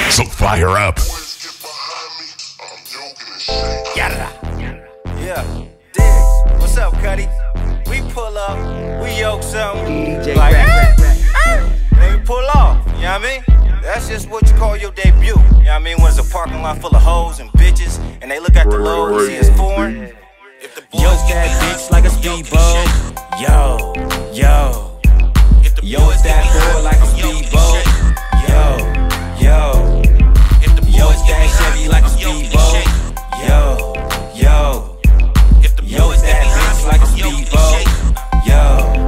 So fire up. Yeah, Diggs, what's up, Cuddy? We pull up, we yoke something, like then we pull off, you know what I mean? That's just what you call your debut, you know what I mean? When it's a parking lot full of hoes and bitches, and they look at the load and see it's foreign. Yoke that bitch like a speedboat. Yo, yo. Yo, it's that boy like a speedboat. Yo, yo. Yo, it's that Chevy like a speedboat. Yo, yo. Yo, it's that bitch like a speedboat. Yo,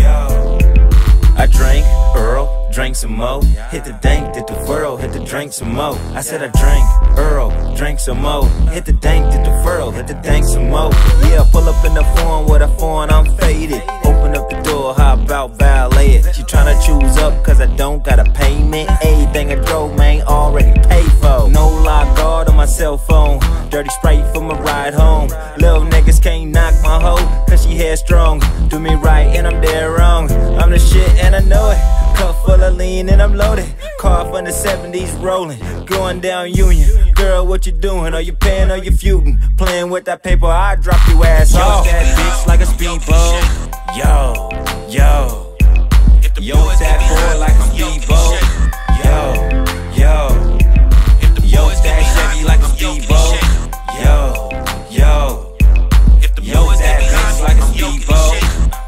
yo. I drank, Earl, drank some more. Hit the dank, did the furrow, hit the drink some more. I said I drank, Earl, drank some more. Hit the dank, did the furrow, hit the dank some more. Yeah, pull up in the foreign with a foreign, I'm faded. Open up the door, how about valet it? She tryna choose up cause I don't got a payment. Everything I drove, man, already paid for. No lock guard on my cell phone. Dirty Sprite for my ride home. Little niggas can't knock my hoe cause she headstrong. Do me right and I'm dead wrong. I'm the shit and I know it. Cup full of lean and I'm loaded. Car from the 70s rolling. Going down Union. Girl, what you doing? Are you paying or you feuding? Playing with that paper, I drop your ass off. Yo, that bitch like a speedboat. Yo, yo. Yo, it's that boy like a speedboat. Yo, yo. Yo, it's that Chevy like a speedboat. Yo, yo. Yo, it's that bitch like a speedboat.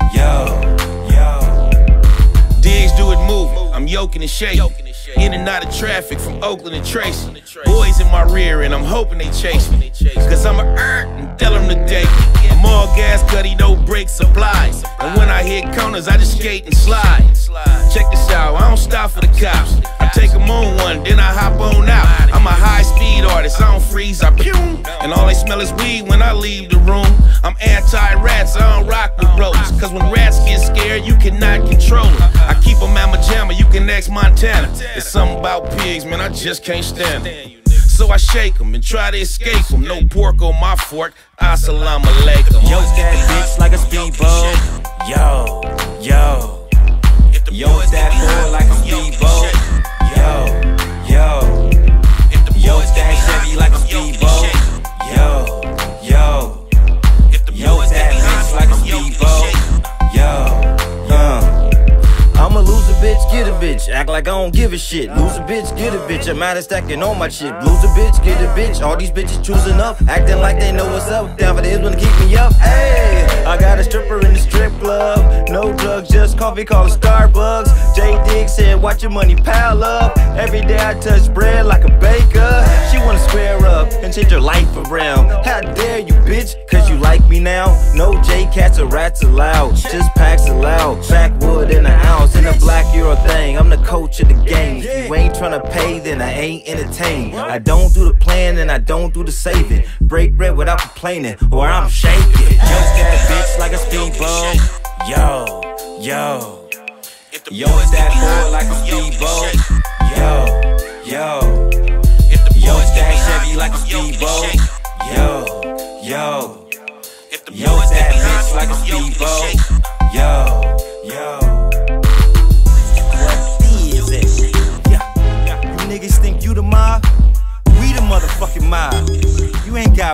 Yo, yo. Diggs do it move, I'm yoking and shaking. In and out of traffic from Oakland and Tracy. Boys in my rear and I'm hoping they chase me. Cause I'm a and tell them to take me. I'm all gas, Cuddy, no brake supplies. And when I hit corners, I just skate and slide. Check this out, I don't stop for the cops. I take them on one, then I hop on out. I'm a high-speed artist, I don't freeze, I pew. And all they smell is weed when I leave the room. I'm anti-rats, I don't rock with bros. Cause when rats get scared, you cannot control them. I keep them at my jammer, you can ask Montana. It's something about pigs, man, I just can't stand them. So I shake them and try to escape them. No pork on my fork, assalamu alaikum. Yo, that bitch like a speedboat. Yo, yo. Yo, it's that boy like a speedboat. Yo, yo. Yo, it's that Chevy like a speedboat. Yo, yo. Yo, it's that bitch like a speedboat. Yo, I'ma lose a bitch, get a bitch. Act like I don't give a shit. Lose a bitch, get a bitch. I'm out of stacking on my shit. Lose a bitch, get a bitch. All these bitches choosing up, acting like they know what's up. Down for this one to keep me up. Hey, I got a stripper in the strip club. No drugs, just coffee, call it Starbucks. J Diggs said, watch your money pile up. Every day I touch bread like a baker. She wanna square up and change her life around. How dare you, bitch? Cause you like me now. No J-cats or rats allowed. Just packs allowed. Backwood in the house. In the black, you're a thing. I'm the coach of the game. If you ain't tryna pay, then I ain't entertained. I don't do the plan and I don't do the saving. Break bread without complaining, or I'm shaking. Yo, that bitch like a speedboat. Yo, yo. Yo, it's that boy like a speedboat. Yo, yo. Yo, it's that Chevy like a speedboat. Yo, yo. Yo, it's that bitch like a speedboat. Yo, yo. Niggas think you the mob, we the motherfucking mob. You ain't got